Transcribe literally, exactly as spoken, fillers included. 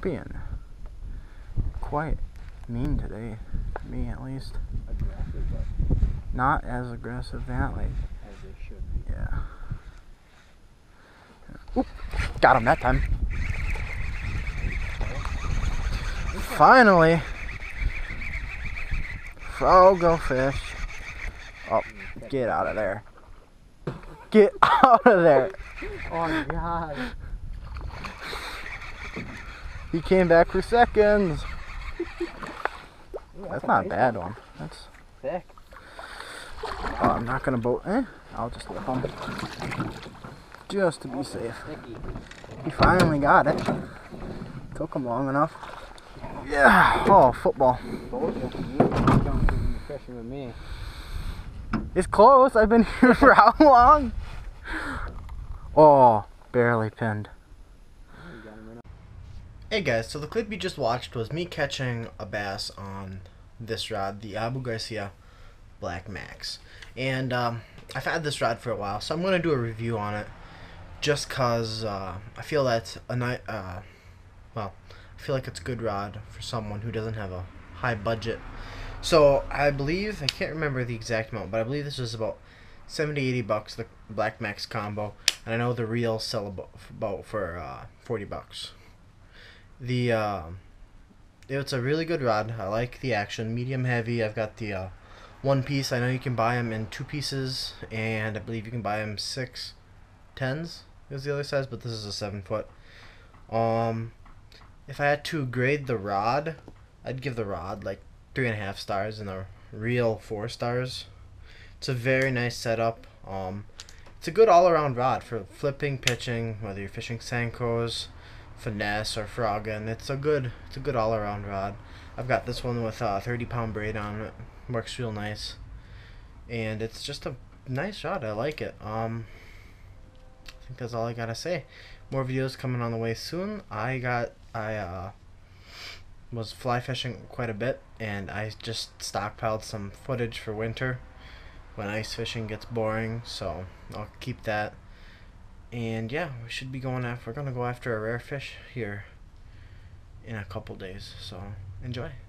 being quite mean today, to me at least. Aggressive, but Not as aggressive, that like, as they should be. yeah. Oop, got him that time. Finally. Oh, go fish. Oh, get out of there. Get out of there. Oh God. He came back for seconds. That's not a bad one. That's. Thick. Oh, I'm not gonna boat. Eh? I'll just lip him. Just to be safe. Sticky. He finally got it. Took him long enough. Yeah. Oh, football. Told you. You don't be fishing with me. It's close. I've been here for how long? Oh, barely pinned. Hey guys, so the clip you just watched was me catching a bass on this rod, the Abu Garcia Black Max. And um, I've had this rod for a while, so I'm going to do a review on it just because uh, I feel that's a nice, uh, well, I feel like it's a good rod for someone who doesn't have a high budget. So I believe, I can't remember the exact amount, but I believe this was about seventy, eighty bucks, the Black Max combo. And I know the reels sell about, about for uh, forty bucks. The uh, it's a really good rod. I like the action, medium heavy. I've got the uh, one piece. I know you can buy them in two pieces, and I believe you can buy them six tens is the other size, but this is a seven foot. Um, if I had to grade the rod, I'd give the rod like three and a half stars and the reel four stars. It's a very nice setup. Um, it's a good all-around rod for flipping, pitching, whether you're fishing Senkos, finesse, or frogging. It's a good, it's a good all-around rod. I've got this one with a thirty pound braid on it. Works real nice, and it's just a nice rod. I like it. Um, I think that's all I gotta say. More videos coming on the way soon. I got, I uh, was fly fishing quite a bit, and I just stockpiled some footage for winter when ice fishing gets boring. So I'll keep that. And yeah, we should be going after, we're going to go after a rare fish here in a couple days, so enjoy.